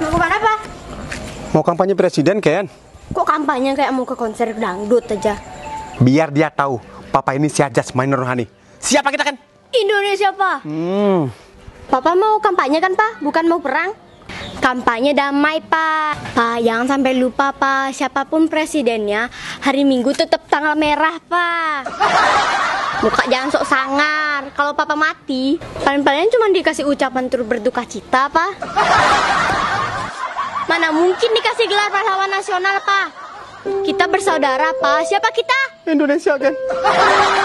Mau kemana, Pak? Mau kampanye presiden, Ken. Kok kampanye kayak mau ke konser dangdut aja? Biar dia tahu, Papa ini si Ajas main rohani. Siapa kita, Ken? Indonesia, Pak. Papa mau kampanye kan, Pak? Bukan mau perang? Kampanye damai, Pak. Pak, jangan sampai lupa, Pak. Siapapun presidennya, hari Minggu tetap tanggal merah, Pak. Muka jangan sok sangar. Kalau Papa mati, paling-paling cuma dikasih ucapan turut berduka cita, Pak. Mana mungkin dikasih gelar pahlawan nasional, Pak. Kita bersaudara, Pak. Siapa kita? Indonesia, Ken.